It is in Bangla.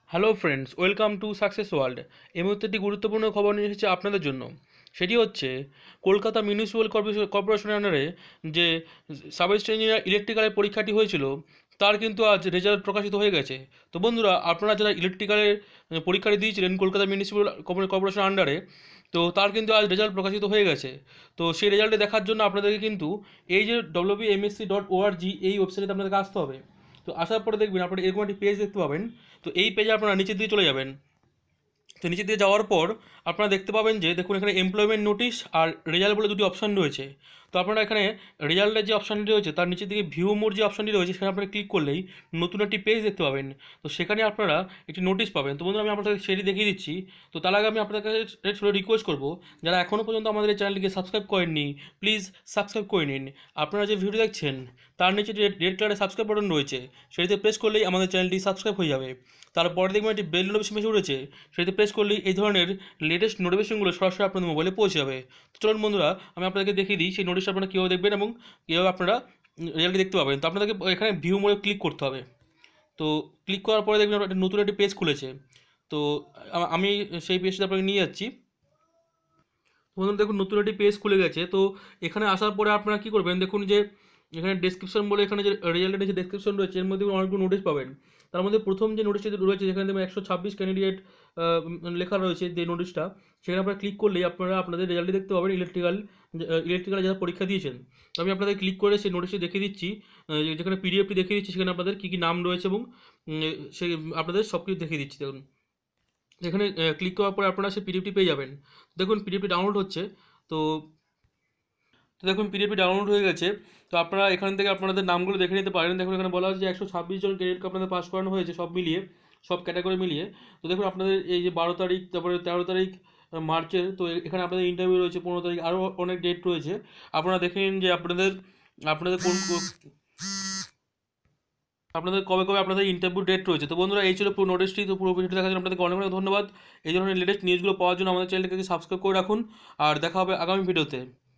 Hello friends, welcome to success world. এই মুহূর্তে একটি গুরুত্বপূর্ণ খবর নিয়ে এসেছে আপনাদের জন্য। সেটি হচ্ছে কলকাতা মিউনিসিপ্যাল কর্পোরেশনের আন্ডারে যে সাব ইঞ্জিনিয়ার ইলেকট্রিক্যালের পরীক্ষাটি হয়েছিল তার কিন্তু আজ রেজাল্ট প্রকাশিত হয়ে গেছে। তো বন্ধুরা, আপনারা যারা ইলেকট্রিক্যালের পরীক্ষাটি দিয়েছিলেন কলকাতা মিউনিসিপ্যাল কর্পোরেশনের আন্ডারে, তো তার কিন্তু আজ রেজাল্ট প্রকাশিত হয়ে গেছে। তো সেই রেজাল্টে দেখার জন্য আপনাদেরকে কিন্তু এই যে wbmsc.org এই ওয়েবসাইটে আপনাদেরকে আসতে হবে। তো আসার পরে দেখবেন আপনারা এরকম একটি পেজ দেখতে পাবেন। তো এই পেজে আপনারা নিচের দিকে চলে যাবেন। তো নিচের দিকে যাওয়ার পর আপনারা দেখতে পাবেন যে দেখুন এখানে এমপ্লয়মেন্ট নোটিশ আর রেজাল্ট বলে দুটি অপশান রয়েছে। তো আপনারা এখানে রেজাল্টের যে অপশানটি রয়েছে তার নিচের দিকে ভিউ মোর যে অপশানটি রয়েছে সেখানে আপনারা ক্লিক করলেই নতুন একটি পেজ দেখতে পাবেন। তো সেখানে আপনারা একটি নোটিশ পাবেন। তো বন্ধুরা, আমি আপনাদের সেটি দেখিয়ে দিচ্ছি। তো তার আগে আমি আপনাদের কাছে ছোটো রিকোয়েস্ট করবো, যারা এখনও পর্যন্ত আমাদের এই চ্যানেলটিকে সাবস্ক্রাইব করেননি, প্লিজ সাবস্ক্রাইব করে নিন। আপনারা যে ভিডিও দেখছেন তার নিচে রেড কালারের সাবস্ক্রাইব বাটন রয়েছে, সেটিতে প্রেস করলেই আমাদের চ্যানেলটি সাবস্ক্রাইব হয়ে যাবে। তারপরে দেখবেন একটি বেল নোটিফিকেশন উঠেছে, সেটিতে প্রেস করলেই এই ধরনের লেটেস্ট নোটিফিকেশনগুলো সরাসরি আপনাদের মোবাইলে পৌঁছে যাবে। তো চলুন বন্ধুরা, আমি আপনাদেরকে দেখিয়ে দিই সেই নোটিশটা আপনারা কীভাবে দেখবেন এবং কীভাবে আপনারা রেজাল্টটি দেখতে পাবেন। তো আপনাদেরকে এখানে ভিউ মোডে ক্লিক করতে হবে। তো ক্লিক করার পরে দেখবেন একটা নতুন একটি পেজ খুলেছে। তো আমি সেই পেজটা আপনাকে নিয়ে যাচ্ছি। বন্ধুরা দেখুন, নতুন একটি পেজ খুলে গেছে। তো এখানে আসার পরে আপনারা কী করবেন, দেখুন যে এখানে ডেসক্রিপশন বলে এখানে যে রেজাল্টের যে ডেসক্রিপশন রয়েছে এর মধ্যে অনেকগুলো নোটিশ পাবেন। তার মধ্যে প্রথম যে নোটিশটি রয়েছে যেখানে দেখবেন 126 ক্যান্ডিডেট লেখা রয়েছে যে নোটিশটা, সেখানে আপনারা ক্লিক করলেই আপনারা আপনাদের রেজাল্টটি দেখতে পাবেন ইলেকট্রিক্যালে যারা পরীক্ষা দিয়েছেন। তো আমি আপনাদের ক্লিক করে সেই নোটিশটি দেখিয়ে দিচ্ছি, যেখানে পিডিএফটি দেখিয়ে দিচ্ছি, সেখানে আপনাদের কী কী নাম রয়েছে এবং সেই আপনাদের সব কিছু দেখিয়ে দিচ্ছি। দেখুন এখানে ক্লিক করার পরে আপনারা সেই পিডিএফটি পেয়ে যাবেন। দেখুন পিডিএফটি ডাউনলোড হচ্ছে। তো দেখুন পিডিএফটি ডাউনলোড হয়ে গেছে। তো আপনারা এখান থেকে আপনাদের নামগুলো দেখে নিতে পারেন। দেখুন এখানে বলা হচ্ছে যে 126 জন ক্যাডেটকে আপনাদের পাস করানো হয়েছে, সব মিলিয়ে, সব ক্যাটাগরি মিলিয়ে। তো দেখুন আপনাদের এই যে 12 তারিখ, তারপরে 13 তারিখ মার্চের, তো এখানে আপনাদের ইন্টারভিউ রয়েছে 15 তারিখ, আরও অনেক ডেট রয়েছে। আপনারা দেখে নিন যে আপনাদের কবে কবে আপনাদের ইন্টারভিউ ডেট রয়েছে। তো বন্ধুরা, এই ছিল পুরো নোটিশটি। তো পুরো ভিডিওটি দেখার জন্য আপনাদেরকে অনেক অনেক ধন্যবাদ। এই ধরনের লেটেস্ট নিউজগুলো পাওয়ার জন্য আমাদের চ্যানেলটিকে সাবস্ক্রাইব করে রাখুন। আর দেখা হবে আগামী ভিডিওতে।